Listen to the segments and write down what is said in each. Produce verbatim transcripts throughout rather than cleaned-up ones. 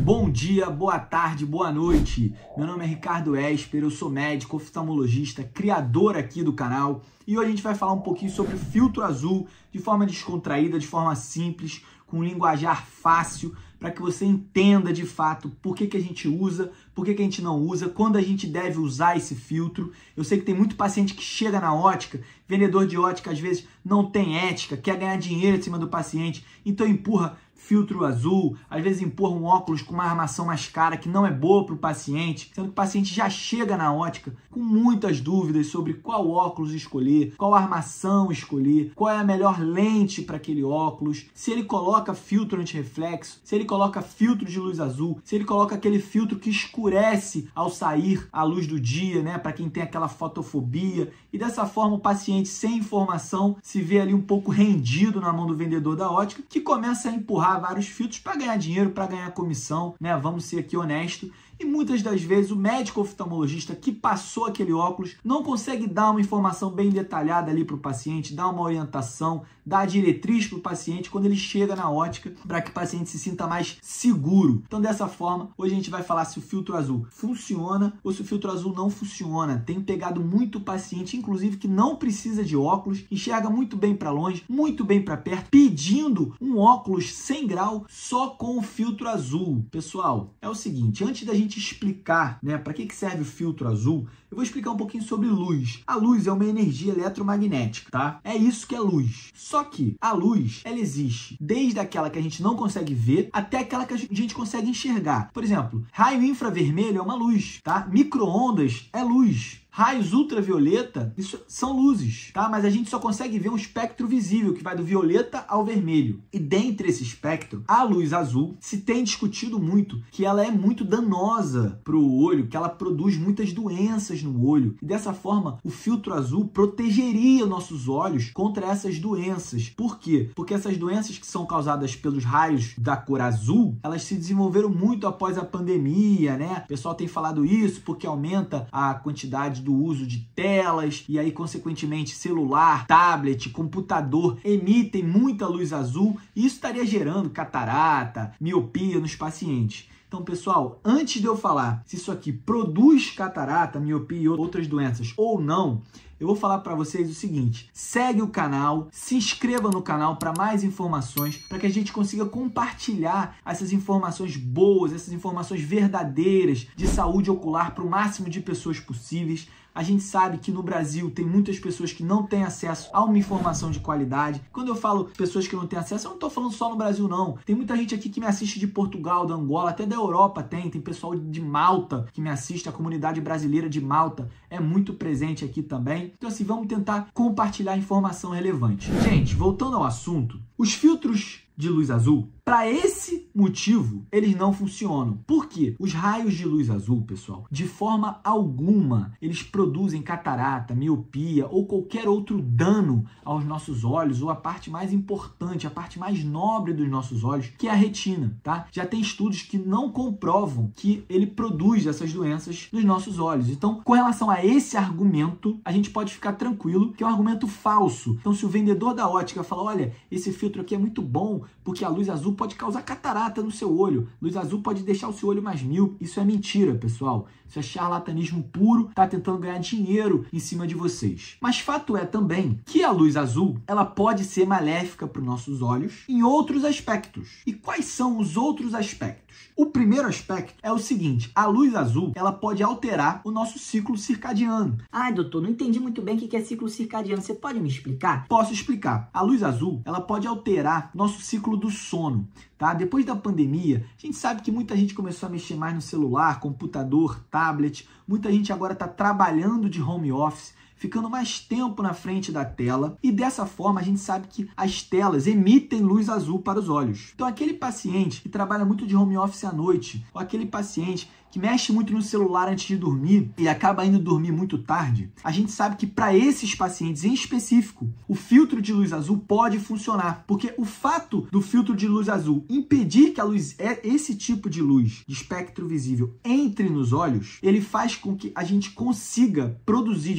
Bom dia, boa tarde, boa noite. Meu nome é Ricardo Esper, eu sou médico, oftalmologista, criador aqui do canal. E hoje a gente vai falar um pouquinho sobre o filtro azul de forma descontraída, de forma simples, com um linguajar fácil, para que você entenda de fato por que, que a gente usa, por que, que a gente não usa, quando a gente deve usar esse filtro. Eu sei que tem muito paciente que chega na ótica, vendedor de ótica às vezes não tem ética, quer ganhar dinheiro em cima do paciente, então empurra filtro azul, às vezes empurra um óculos com uma armação mais cara que não é boa para o paciente, sendo que o paciente já chega na ótica com muitas dúvidas sobre qual óculos escolher, qual armação escolher, qual é a melhor lente para aquele óculos, se ele coloca filtro antirreflexo, se ele coloca filtro de luz azul, se ele coloca aquele filtro que escurece ao sair a luz do dia, né, para quem tem aquela fotofobia, e dessa forma o paciente sem informação se vê ali um pouco rendido na mão do vendedor da ótica, que começa a empurrar vários filtros para ganhar dinheiro, para ganhar comissão, né? Vamos ser aqui honestos. E muitas das vezes o médico oftalmologista que passou aquele óculos não consegue dar uma informação bem detalhada ali para o paciente, dar uma orientação, dar a diretriz para o paciente quando ele chega na ótica, para que o paciente se sinta mais seguro. Então, dessa forma, hoje a gente vai falar se o filtro azul funciona ou se o filtro azul não funciona. Tenho pegado muito paciente, inclusive, que não precisa de óculos, enxerga muito bem para longe, muito bem para perto, pedindo um óculos cem grau só com o filtro azul. Pessoal, é o seguinte, antes da gente explicar, né, para que que serve o filtro azul, eu vou explicar um pouquinho sobre luz. A luz é uma energia eletromagnética, tá? É isso que é luz. Só que a luz, ela existe desde aquela que a gente não consegue ver até aquela que a gente consegue enxergar. Por exemplo, raio infravermelho é uma luz, tá? Micro-ondas é luz. Raios ultravioleta, isso são luzes, tá? Mas a gente só consegue ver um espectro visível, que vai do violeta ao vermelho. E dentre esse espectro, a luz azul, se tem discutido muito que ela é muito danosa para o olho, que ela produz muitas doenças no olho. E dessa forma, o filtro azul protegeria nossos olhos contra essas doenças. Por quê? Porque essas doenças que são causadas pelos raios da cor azul, elas se desenvolveram muito após a pandemia, né? O pessoal tem falado isso porque aumenta a quantidade do uso de telas e aí, consequentemente, celular, tablet, computador emitem muita luz azul e isso estaria gerando catarata, miopia nos pacientes. Então, pessoal, antes de eu falar se isso aqui produz catarata, miopia e outras doenças ou não, eu vou falar para vocês o seguinte: segue o canal, se inscreva no canal para mais informações, para que a gente consiga compartilhar essas informações boas, essas informações verdadeiras de saúde ocular para o máximo de pessoas possíveis. A gente sabe que no Brasil tem muitas pessoas que não têm acesso a uma informação de qualidade. Quando eu falo pessoas que não têm acesso, eu não estou falando só no Brasil, não. Tem muita gente aqui que me assiste de Portugal, da Angola, até da Europa tem. Tem pessoal de Malta que me assiste, a comunidade brasileira de Malta é muito presente aqui também. Então, assim, vamos tentar compartilhar informação relevante. Gente, voltando ao assunto, os filtros de luz azul, para esse motivo, eles não funcionam. Por quê? Os raios de luz azul, pessoal, de forma alguma, eles produzem catarata, miopia ou qualquer outro dano aos nossos olhos, ou a parte mais importante, a parte mais nobre dos nossos olhos, que é a retina, tá? Já tem estudos que não comprovam que ele produz essas doenças nos nossos olhos. Então, com relação a esse argumento, a gente pode ficar tranquilo que é um argumento falso. Então, se o vendedor da ótica fala, olha, esse filtro aqui é muito bom, porque a luz azul pode causar catarata no seu olho, luz azul pode deixar o seu olho mais míope. Isso é mentira, pessoal. Isso é charlatanismo puro, tá tentando ganhar dinheiro em cima de vocês. Mas fato é também que a luz azul, ela pode ser maléfica para os nossos olhos em outros aspectos. E quais são os outros aspectos? O primeiro aspecto é o seguinte: a luz azul, ela pode alterar o nosso ciclo circadiano. Ai, doutor, não entendi muito bem o que é ciclo circadiano. Você pode me explicar? Posso explicar. A luz azul, ela pode alterar nosso ciclo do sono, tá? Depois da pandemia, a gente sabe que muita gente começou a mexer mais no celular, computador, tablet. Muita gente agora está trabalhando de home office, ficando mais tempo na frente da tela, e dessa forma a gente sabe que as telas emitem luz azul para os olhos. Então, aquele paciente que trabalha muito de home office à noite, ou aquele paciente que mexe muito no celular antes de dormir e acaba indo dormir muito tarde, a gente sabe que para esses pacientes em específico, o filtro de luz azul pode funcionar, porque o fato do filtro de luz azul impedir que a luz, esse tipo de luz de espectro visível, entre nos olhos, ele faz com que a gente consiga produzir de forma adequada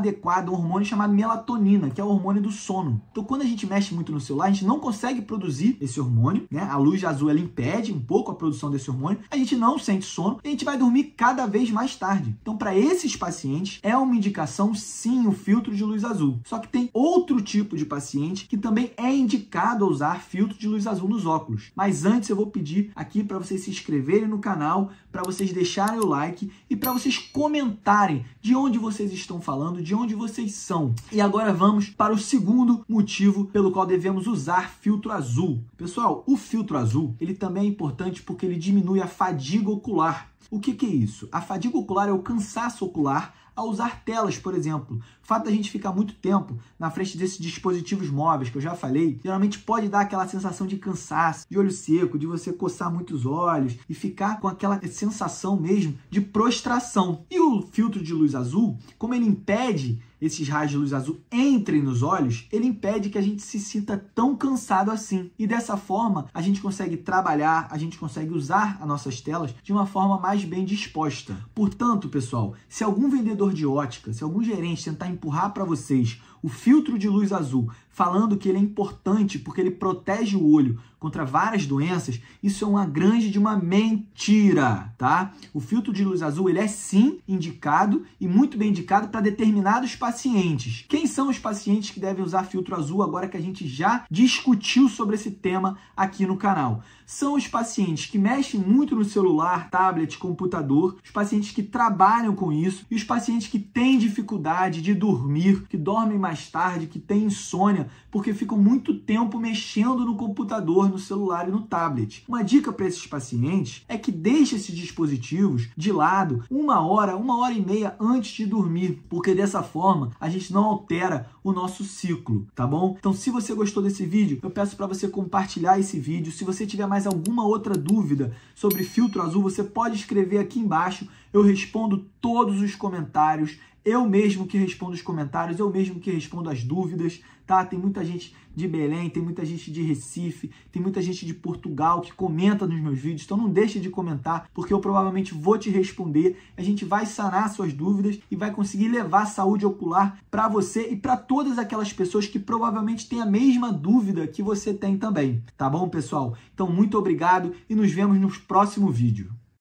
adequada a um hormônio chamado melatonina, que é o hormônio do sono. Então, quando a gente mexe muito no celular, a gente não consegue produzir esse hormônio, né? A luz azul, ela impede um pouco a produção desse hormônio, a gente não sente sono e a gente vai dormir cada vez mais tarde. Então, para esses pacientes, é uma indicação, sim, o filtro de luz azul. Só que tem outro tipo de paciente que também é indicado a usar filtro de luz azul nos óculos. Mas antes eu vou pedir aqui para vocês se inscreverem no canal, para vocês deixarem o like e para vocês comentarem de onde vocês estão falando, de onde vocês são. E agora vamos para o segundo motivo pelo qual devemos usar filtro azul. Pessoal, o filtro azul, ele também é importante porque ele diminui a fadiga ocular. O que que é isso? A fadiga ocular é o cansaço ocular ao usar telas, por exemplo. O fato da gente ficar muito tempo na frente desses dispositivos móveis, que eu já falei, geralmente pode dar aquela sensação de cansaço, de olho seco, de você coçar muito os olhos e ficar com aquela sensação mesmo de prostração. E o filtro de luz azul, como ele impede esses raios de luz azul entrem nos olhos, ele impede que a gente se sinta tão cansado assim. E dessa forma, a gente consegue trabalhar, a gente consegue usar as nossas telas de uma forma mais bem disposta. Portanto, pessoal, se algum vendedor de ótica, se algum gerente tentar empurrar para vocês o filtro de luz azul, falando que ele é importante porque ele protege o olho contra várias doenças, isso é uma grande de uma mentira, tá? O filtro de luz azul, ele é sim indicado e muito bem indicado para determinados pacientes. Quem são os pacientes que devem usar filtro azul agora que a gente já discutiu sobre esse tema aqui no canal? São os pacientes que mexem muito no celular, tablet, computador, os pacientes que trabalham com isso e os pacientes que têm dificuldade de dormir, que dormem mais tarde, que têm insônia, porque ficam muito tempo mexendo no computador, no celular e no tablet. Uma dica para esses pacientes é que deixe esses dispositivos de lado uma hora, uma hora e meia antes de dormir, porque dessa forma a gente não altera o nosso ciclo, tá bom? Então, se você gostou desse vídeo, eu peço para você compartilhar esse vídeo. Se você tiver mais alguma outra dúvida sobre filtro azul, você pode escrever aqui embaixo. Eu respondo todos os comentários. Eu mesmo que respondo os comentários, eu mesmo que respondo as dúvidas, tá? Tem muita gente de Belém, tem muita gente de Recife, tem muita gente de Portugal que comenta nos meus vídeos, então não deixe de comentar, porque eu provavelmente vou te responder. A gente vai sanar suas dúvidas e vai conseguir levar saúde ocular para você e para todas aquelas pessoas que provavelmente têm a mesma dúvida que você tem também, tá bom, pessoal? Então, muito obrigado e nos vemos no próximo vídeo.